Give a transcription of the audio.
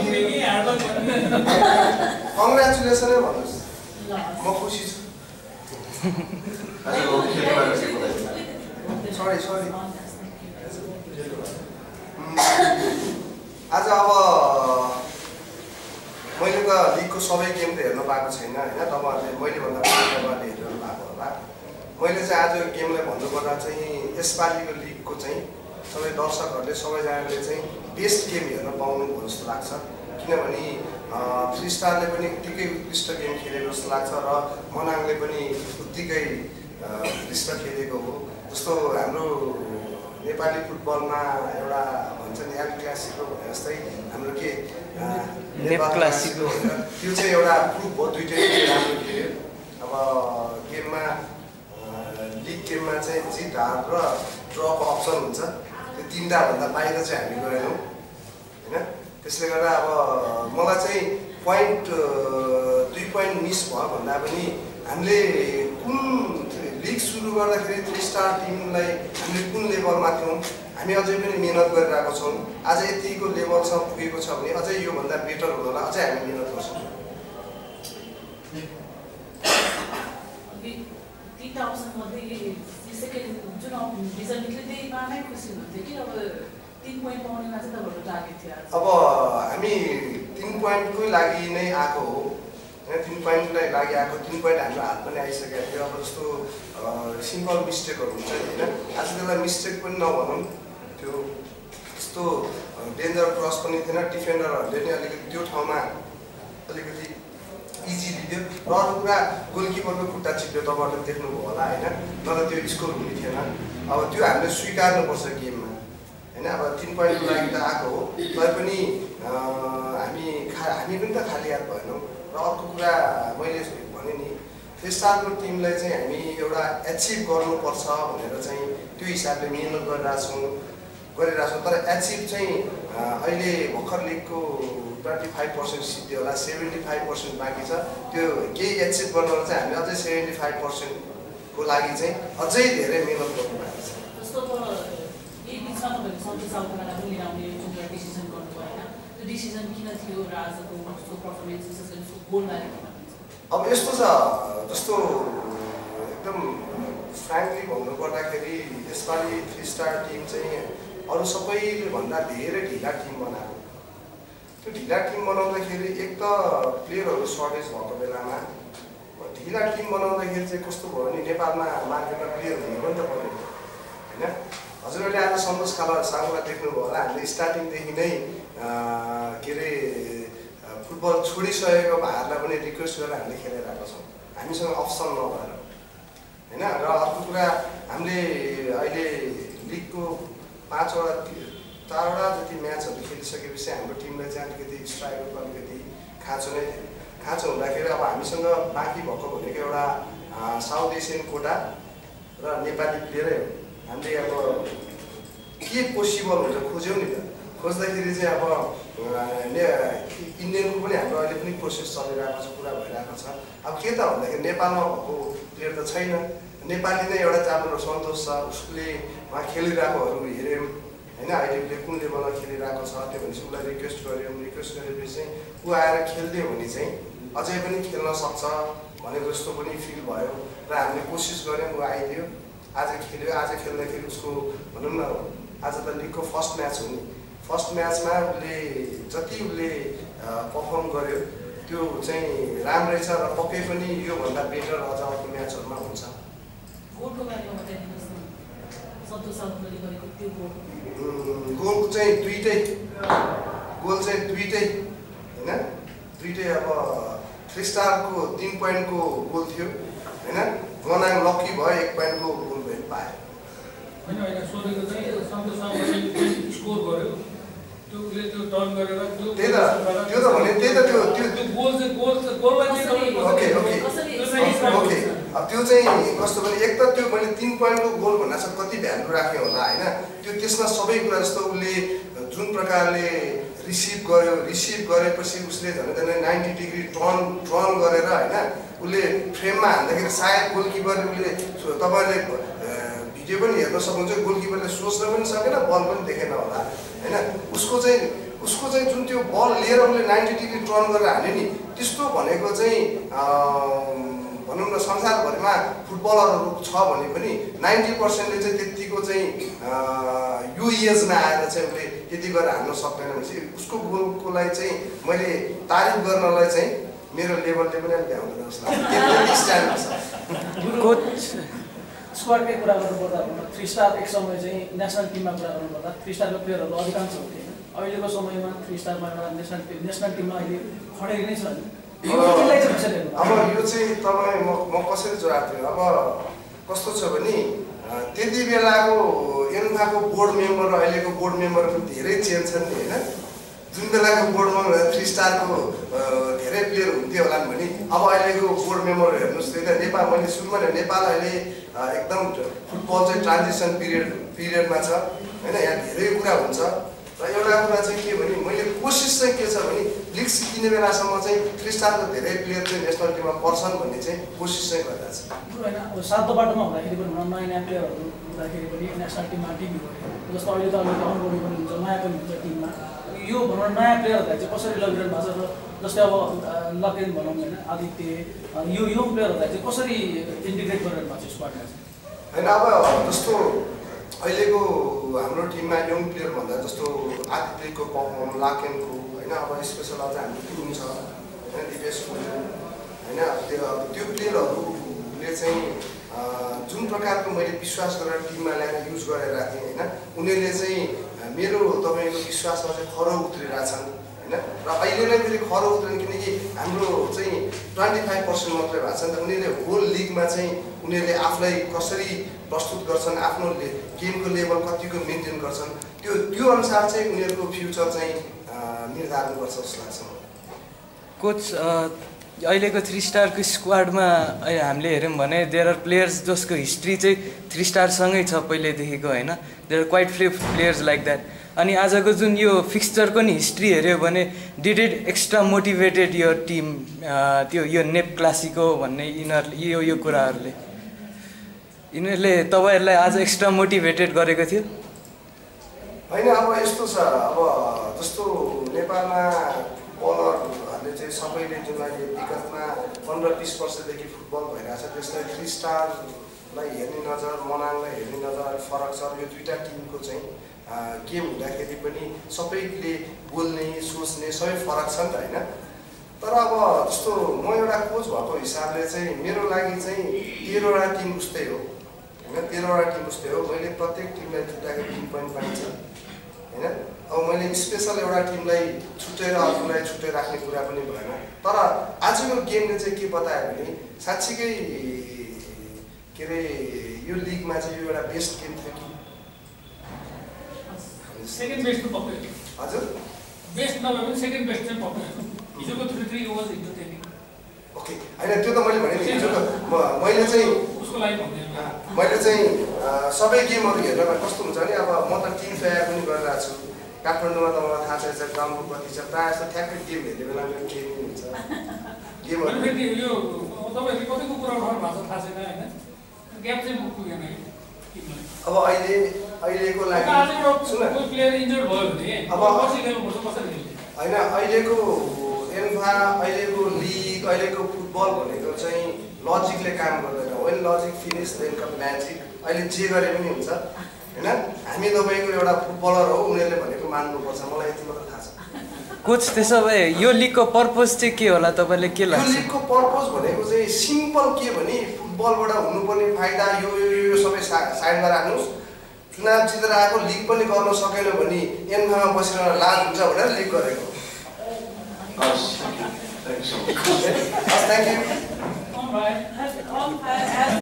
Congratulation भन्नुहोस् म खुसी छु सरी आज अब मैले त लिगको सबै गेम त हेर्न पाएको छैन होइन तपाईँहरूले मैले भन्दा तपाईँहरूले हेर्नु भएको होला मैले चाहिँ आज गेमलाई भन्नुपर्दा चाहिँ यसपालिको लिगको चाहिँ सबै दर्शकहरूले सबैजनाले चाहिँ बेस्ट गेम हेर्न पाउनुभयो जस्तो लाग्छ किनभने थ्री स्टारले पनि उत्तिकै उत्कृष्ट गेम खेलेको जस्तो लाग्छ र मनाङले पनि उत्तिकै उत्कृष्ट खेलेको हो जस्तो हाम्रो नेपाली फुटबलमा एउटा भन्छ नि एल क्लासिको भने जस्तै हाम्रो के नेपाल क्लासिको त्यो चाहिँ एउटा प्रुफ हो दुईटै राम्रो खेल्यो अब गेममा लिग गेममा चाहिँ जित हार र ड्रको अप्सन हुन्छ त्यो तीनटाभन्दा बाहिर चाहिँ हामी गएनौँ होइन त्यसले गर्दा अब मलाई चाहिँ पोइन्ट 2 पोइन्ट मिस भयो भन्दा पनि हामीले कुन लिग सुरु गर्दाखेरि थ्री स्टार टिमलाई हामीले कुन लेभलमा थियौँ हामी अझै पनि मिहिनेत गरिरहेको छौँ आज यतिको लेभलसम्म पुगेको छ भने अझै योभन्दा बेटर हुनलाई अझै हामी मिहिनेत गर्छौँ अब हामी 3 पोइन्टकै लागि नै आएको हो 3 पोइन्टलाई लागि आएको 3 पोइन्ट हाम्रो हात पनि आइसकेको थियो अब जस्तो सिम्पल मिस्टेकहरू हुन्छ होइन आज त्यसलाई मिस्टेक पनि नभनौँ त्यो त्यस्तो डेन्जर क्रस पनि थिएन डिफेन्डरहरूले नि अलिकति त्यो ठाउँमा अलिकति इजी दियो र अरू कुरा गोलकिपरको खुट्टा चिप्यो तपाईँहरूले देख्नुभयो होला होइन नत्र त्यो स्कोर हुने थिएन अब त्यो हामीले स्वीकार्नुपर्छ गेममा होइन अब 3 पोइन्टको लागि त आएको हो तैपनि हामी पनि त खाली हात भएनौँ र अर्को कुरा मैले भने नि त्यस सालको टिमलाई चाहिँ हामी एउटा एचिभ गर्नुपर्छ भनेर चाहिँ त्यो हिसाबले मिहिनेत गरिरहेछौँ तर एचिभ चाहिँ अहिले भर्खर लिगको 25% सिद्धियो होला 75% बाँकी छ त्यो केही एचिभ गर्नलाई चाहिँ हामीले अझै 75% को लागि चाहिँ अझै धेरै मिहिनेत गर्नुपर्छ अब यस्तो छ जस्तो एकदम फ्रेङ्कली भन्नुपर्दाखेरि यसपालि थ्री स्टार टिम चाहिँ अरू सबैले भन्दा धेरै ढिला टिम बनाएको त्यो ढिला टिम बनाउँदाखेरि एक त प्लेयरहरू सर्टेज भएको बेलामा ढिला टिम बनाउँदाखेरि चाहिँ कस्तो भयो भने नेपालमा मार्केटमा प्लेयर हुनु पनि त पऱ्यो होइन हजुरहरूले आज सन्तोष साङ्गोलाई देख्नुभयो होला हामीले स्टार्टिङदेखि नै के अरे फुटबल छोडिसकेको भाइहरूलाई पनि रिक्वेस्ट गरेर हामीले खेलिरहेको छौँ हामीसँग अप्सन नभएर होइन र अर्को कुरा हामीले अहिले लिगको 4वटा जति म्याचहरू खेलिसकेपछि हाम्रो टिमलाई चाहिँ अलिकति स्ट्राइकरको अलिकति खाँचो हुँदाखेरि अब हामीसँग बाँकी भएको भनेको एउटा साउथ एसियन कोटा र नेपाली प्लेयरै हो हामीले अब के पोसिबल हुन्छ खोज्यौँ नि त खोज्दाखेरि चाहिँ अब इन्डियनको पनि हाम्रो अहिले पनि प्रोसेस चलिरहेको छ पुरा भइरहेको छ अब के त भन्दाखेरि नेपालमा भएको प्लेयर त छैन नेपाली नै एउटा राम्रो सन्तोष छ उसले उहाँ खेलिरहेकोहरू हेऱ्यौँ होइन अहिले उसले कुन लेभलमा खेलिरहेको छ त्यो भनेपछि उसलाई रिक्वेस्ट गरेपछि चाहिँ ऊ आएर खेलिदियो भने चाहिँ अझै पनि खेल्न सक्छ भनेको जस्तो पनि फिल भयो र हामीले कोसिस गऱ्यौँ ऊ आइदियो आज खेल्यो आज खेल्दाखेरि उसको भनौँ न आज त लिगको फर्स्ट म्याच हो नि फर्स्ट म्याचमा उसले जति उसले पर्फर्म गर्यो त्यो चाहिँ राम्रै छ र पक्कै पनि योभन्दा बेटर अझ अर्को म्याचहरूमा हुन्छ गोल चाहिँ दुईटै होइन दुईटै अब थ्री स्टारको 3 पोइन्टको गोल थियो होइन मनाङ लक्की भयो 1 पोइन्टको गोल पनि पायो त्यो चाहिँ कस्तो भने एक त त्यो मैले 3 पोइन्टको गोल भन्दा चाहिँ कति भ्यालु राख्यो होला होइन त्यो त्यसमा सबै कुरा जस्तो उसले जुन प्रकारले रिसिभ गरेपछि उसले झन् 90 डिग्री टर्न गरेर होइन उसले फ्रेममा हान्दाखेरि सायद गोलकिपरले उसले तपाईँले भिडियो पनि हेर्न सक्नुहुन्छ गोलकिपरले सोच्न पनि सकेन बल पनि देखेन होला होइन उसको चाहिँ उसको चाहिँ जुन त्यो बल लिएर उसले 90 डिग्री टर्न गरेर हाल्ने नि त्यस्तो भनेको चाहिँ भनौँ न संसारभरिमा फुटबलरहरू छ भने पनि 90%ले चाहिँ त्यतिको चाहिँ यो एजमा आएर चाहिँ उसले त्यति गरेर हाल्न सक्दैन भनेपछि उसको गोलकोलाई चाहिँ मैले तारिफ गर्नलाई चाहिँ मेरो लेभलले पनि अलिक भ्याउँदैन जस्तो लाग्छ। स्क्वाडकै कुरा गर्नुपर्दा 3 स्टार एक समय चाहिँ नेसनल टिममा कुरा गर्नुपर्दा 3 स्टारको प्लेयरहरू अधिकांश हुन्थे। अहिलेको समयमा 3 स्टारमा एउटा नेसनल टिममा अहिले खडेरी नै छ नि। अब यो चाहिँ तपाईँ म कसरी जवाब दिनु। अब कस्तो छ भने त्यति बेलाको एन्फाको बोर्ड मेम्बर र अहिलेको बोर्ड मेम्बर पनि धेरै चेन्ज छन् नि होइन। जुन बेलाको बोर्डमा 3 स्टारको धेरै प्लेयर हुन्थ्यो होला भने अब अहिलेको बोर्ड मेम्बर हेर्नुहोस् त्यही त नेपाल मैले सुरुमा नेपाल अहिले एकदम फुटबल चाहिँ ट्रान्जिसन पिरियडमा छ होइन। यहाँ धेरै कुरा हुन्छ र एउटा कुरा चाहिँ के भने मैले कोसिस चाहिँ के छ भने लिग सिकिने बेलासम्म चाहिँ 3 स्टारको धेरै प्लेयर चाहिँ नेसनल टिममा पर्छन् भन्ने चाहिँ कोसिस चाहिँ गरिरहेको छ होइन। अब सातो बाटोमा हुँदाखेरि पनि नयाँ नयाँ प्लेयरहरू हुँदाखेरि पनि नेसनल टिममा टिम भयो जस्तो अहिले त अलिकति अनुभवी पनि हुन्छ नयाँ पनि हुन्छ टिममा। यो भनौँ नयाँ प्लेयरहरूलाई चाहिँ कसरी लगिरहनु भएको छ र जस्तै अब लकेन भनौँ होइन आदित्य यो यङ प्लेयरहरूलाई चाहिँ कसरी इन्टिग्रेट गरिरहनु भएको छ स्क्वाडमा चाहिँ होइन। अब जस्तो अहिलेको हाम्रो टिममा यङ प्लेयर भन्दा जस्तो आदित्यको पर्फर्म लाकेनको होइन। अब स्पेसल अझ हाम्रो टिम छ होइन दिपेशको होइन। त्यो प्लेयरहरूले चाहिँ जुन प्रकारको मैले विश्वास गरेर टिममा ल्याएर युज गरेर राखेँ होइन उनीहरूले चाहिँ मेरो तपाईँको विश्वासमा चाहिँ खरो उत्रिरहेछन् होइन। र अहिले नै फेरि खरो उत्रिन् किनकि हाम्रो चाहिँ 25% मात्रै भएको छ नि त। उनीहरूले होल लिगमा चाहिँ उनीहरूले आफूलाई कसरी प्रस्तुत गर्छन् आफ्नो गेमको लेभल कतिको मेन्टेन गर्छन् त्यो अनुसार चाहिँ उनीहरूको फ्युचर चाहिँ निर्धारण गर्छ जस्तो लाग्छ। कोच अहिलेको 3 स्टारको स्क्वाडमा हामीले हेऱ्यौँ भने देयर आर प्लेयर्स जसको हिस्ट्री चाहिँ 3 स्टारसँगै छ पहिल्यैदेखिको होइन। There are quite few players like that. अनि आजको जुन यो फिक्सचरको नि हिस्ट्री हेऱ्यो भने डिड इट एक्स्ट्रा मोटिभेटेड यो टिम त्यो यो नेप क्लासिको भन्ने यिनीहरूले यो कुराहरूले यिनीहरूले तपाईँहरूलाई आज एक्स्ट्रा मोटिभेटेड गरेको थियो होइन। अब यस्तो छ अब जस्तो नेपालमा बलरहरूले चाहिँ सबैले जुन अहिले विगतमा 15-20 वर्षदेखि फुटबल भइरहेछ त्यसलाई 3 स्टारलाई हेर्ने नजर मनाङलाई हेर्ने नजर अलिक फरक छ। यो दुईवटा टिमको चाहिँ गेम हुँदाखेरि पनि सबैले बोल्ने सोच्ने सबै फरक छ नि त होइन। तर अब जस्तो म एउटा कोच भएको हिसाबले चाहिँ मेरो लागि चाहिँ 13वटा टिम उस्तै हो होइन। 13वटा टिम उस्तै हो। मैले प्रत्येक टिमलाई छुट्याएको 3 पोइन्ट पाइन्छ होइन। अब मैले स्पेसल एउटा टिमलाई छुट्याएर अर्कोलाई छुट्टै राख्ने कुरा पनि भएन। तर आजको गेमले चाहिँ के बतायो भने साँच्चीकै के अरे यो लिगमा चाहिँ यो एउटा बेस्ट गेम थियो कि सेकेन्ड बेस्ट पक्कै हजुर बेस्ट नभए पनि सेकेन्ड बेस्ट चाहिँ पक्कै हिजोको 3-3 वाज इन्टरटेनिङ। ओके होइन त्यो त मैले भने नि हिजोको मैले चाहिँ उसको लागि भन्दैन मैले चाहिँ सबै गेमहरू हेर्नमा कस्तो हुन्छ भने अब म त टिम तयार पनि गरिरहेको छु। काठमाडौँमा त मलाई थाहा छ ग्राउन्डको कति छ प्रायः जस्तो ठ्याक्कै गेम हेर्ने बेला मेरो ट्रेनिङ हुन्छ गेमहरू फेरि यो तपाईँहरूले कतिको कुरा उठाउनु भएको छ थाहा छैन होइन। ग्याप चाहिँ पुगेन अब अहिलेको लागि सुन कोही प्लेयर इन्जर्ड भयो भने अब कसरी खेल्नुपर्छ कसरी खेल्ने होइन। अहिलेको एन्फा अहिलेको लिग अहिलेको फुटबल भनेको चाहिँ लजिकले काम गर्दैन। When logic finish then come magic. अहिले जे गरे पनि हुन्छ होइन। हामी तपाईँको एउटा फुटबलर हो उनीहरूले भनेको मान्नुपर्छ मलाई यति मात्र थाहा छ। कोच त्यसो भए यो लिगको पर्पज चाहिँ के होला तपाईँले के लाग्छ? यो लिगको पर्पज भनेको चाहिँ सिम्पल के भने फुटबलबाट हुनुपर्ने फाइदा यो सबै साइडमा राख्नुहोस्। चुनाव जितेर आएको लिग पनि गर्न सकेन भने एन्फामा बसेर लाज हुन्छ भनेर लिग गरेको। Thank you.